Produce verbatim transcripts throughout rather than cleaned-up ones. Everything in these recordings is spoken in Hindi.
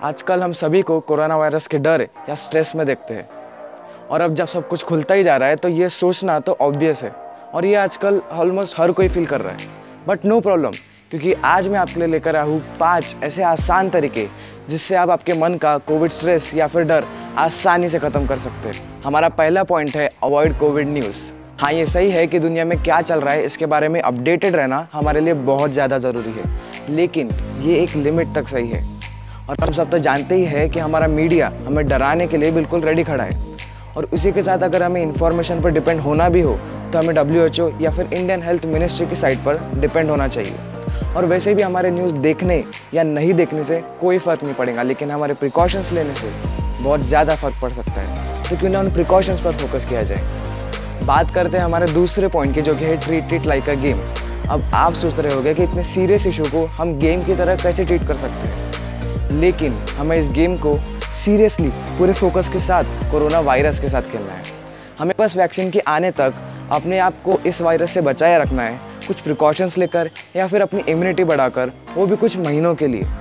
आजकल हम सभी को कोरोना वायरस के डर या स्ट्रेस में देखते हैं और अब जब सब कुछ खुलता ही जा रहा है तो ये सोचना तो ऑब्वियस है और ये आजकल ऑलमोस्ट हर कोई फील कर रहा है। बट नो प्रॉब्लम, क्योंकि आज मैं आपके लिए लेकर आया हूँ पाँच ऐसे आसान तरीके जिससे आप आपके मन का कोविड स्ट्रेस या फिर डर आसानी से ख़त्म कर सकते हैं। हमारा पहला पॉइंट है अवॉइड कोविड न्यूज़। हाँ, ये सही है कि दुनिया में क्या चल रहा है इसके बारे में अपडेटेड रहना हमारे लिए बहुत ज़्यादा ज़रूरी है, लेकिन ये एक लिमिट तक सही है। और हम सब तो जानते ही है कि हमारा मीडिया हमें डराने के लिए बिल्कुल रेडी खड़ा है और उसी के साथ अगर हमें इन्फॉर्मेशन पर डिपेंड होना भी हो तो हमें डब्ल्यू एच ओ या फिर इंडियन हेल्थ मिनिस्ट्री की साइट पर डिपेंड होना चाहिए। और वैसे भी हमारे न्यूज़ देखने या नहीं देखने से कोई फ़र्क नहीं पड़ेगा, लेकिन हमारे प्रिकॉशंस लेने से बहुत ज़्यादा फ़र्क पड़ सकता है। तो क्यों ना उन प्रिकॉशंस पर फोकस किया जाए। बात करते हैं हमारे दूसरे पॉइंट की, जो कि है treat it like a game. अब आप सोच रहे होंगे कि इतने सीरियस इशू को हम गेम की तरह कैसे ट्रीट कर सकते हैं, लेकिन हमें इस गेम को सीरियसली पूरे फोकस के साथ कोरोना वायरस के साथ खेलना है। हमें बस वैक्सीन के आने तक अपने आप को इस वायरस से बचाए रखना है, कुछ प्रिकॉशंस लेकर या फिर अपनी इम्यूनिटी बढ़ाकर, वो भी कुछ महीनों के लिए।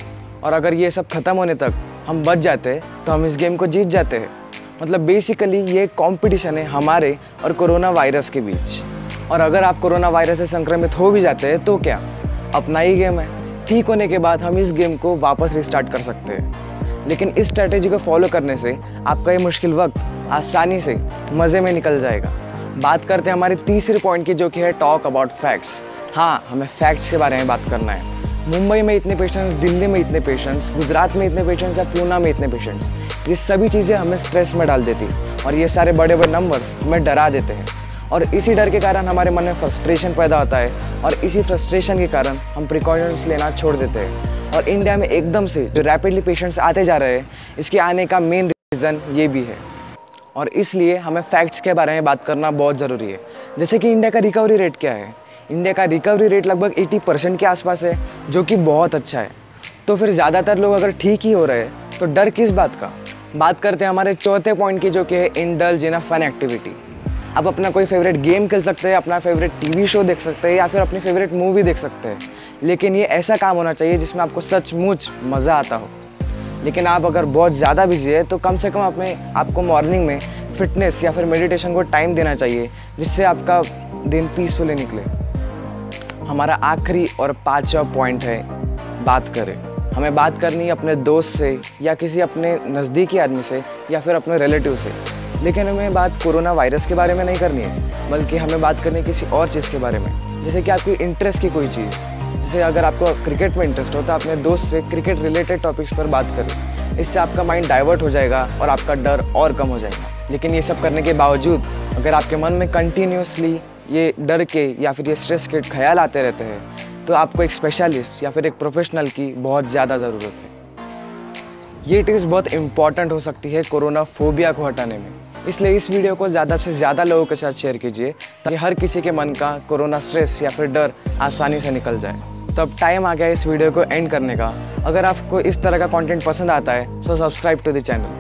और अगर ये सब ख़त्म होने तक हम बच जाते हैं तो हम इस गेम को जीत जाते हैं। मतलब बेसिकली ये कॉम्पिटिशन है हमारे और कोरोना वायरस के बीच। और अगर आप कोरोना वायरस से संक्रमित हो भी जाते हैं तो क्या, अपना ही गेम है। ठीक होने के बाद हम इस गेम को वापस रिस्टार्ट कर सकते हैं, लेकिन इस स्ट्रैटेजी को फॉलो करने से आपका ये मुश्किल वक्त आसानी से मज़े में निकल जाएगा। बात करते हैं हमारे तीसरे पॉइंट की, जो कि है टॉक अबाउट फैक्ट्स। हाँ, हमें फैक्ट्स के बारे में बात करना है। मुंबई में इतने पेशेंट्स, दिल्ली में इतने पेशेंट्स, गुजरात में इतने पेशेंट्स या पूना में इतने पेशेंट्स, ये सभी चीज़ें हमें स्ट्रेस में डाल देती और ये सारे बड़े बड़े नंबर्स हमें डरा देते हैं। और इसी डर के कारण हमारे मन में फ्रस्ट्रेशन पैदा होता है और इसी फ्रस्ट्रेशन के कारण हम प्रिकॉशंस लेना छोड़ देते हैं। और इंडिया में एकदम से जो रैपिडली पेशेंट्स आते जा रहे हैं, इसके आने का मेन रीज़न ये भी है। और इसलिए हमें फैक्ट्स के बारे में बात करना बहुत ज़रूरी है। जैसे कि इंडिया का रिकवरी रेट क्या है। इंडिया का रिकवरी रेट लगभग अस्सी परसेंट के आसपास है, जो कि बहुत अच्छा है। तो फिर ज़्यादातर लोग अगर ठीक ही हो रहे हैं तो डर किस बात का। बात करते हैं हमारे चौथे पॉइंट की, जो कि है indulge in a fun activity. आप अपना कोई फेवरेट गेम खेल सकते हैं, अपना फेवरेट टीवी शो देख सकते हैं या फिर अपनी फेवरेट मूवी देख सकते हैं, लेकिन ये ऐसा काम होना चाहिए जिसमें आपको सचमुच मज़ा आता हो। लेकिन आप अगर बहुत ज़्यादा बिजी है तो कम से कम अपने आपको मॉर्निंग में फिटनेस या फिर मेडिटेशन को टाइम देना चाहिए, जिससे आपका दिन पीसफुली निकले। हमारा आखिरी और पाँचवा पॉइंट है बात करें। हमें बात करनी है अपने दोस्त से या किसी अपने नज़दीकी आदमी से या फिर अपने रिलेटिव से, लेकिन हमें बात कोरोना वायरस के बारे में नहीं करनी है, बल्कि हमें बात करनी है किसी और चीज़ के बारे में। जैसे कि आपकी इंटरेस्ट की कोई चीज़, जैसे अगर आपको क्रिकेट में इंटरेस्ट हो तो अपने दोस्त से क्रिकेट रिलेटेड टॉपिक्स पर बात करें। इससे आपका माइंड डाइवर्ट हो जाएगा और आपका डर और कम हो जाएगा। लेकिन ये सब करने के बावजूद अगर आपके मन में कंटिन्यूसली ये डर के या फिर ये स्ट्रेस के ख्याल आते रहते हैं तो आपको एक स्पेशलिस्ट या फिर एक प्रोफेशनल की बहुत ज़्यादा ज़रूरत है। ये टिप्स बहुत इंपॉर्टेंट हो सकती है कोरोना फोबिया को हटाने में, इसलिए इस वीडियो को ज़्यादा से ज़्यादा लोगों के साथ शेयर कीजिए ताकि हर किसी के मन का कोरोना स्ट्रेस या फिर डर आसानी से निकल जाए। तो अब टाइम आ गया इस वीडियो को एंड करने का। अगर आपको इस तरह का कंटेंट पसंद आता है तो सब्सक्राइब टू द चैनल।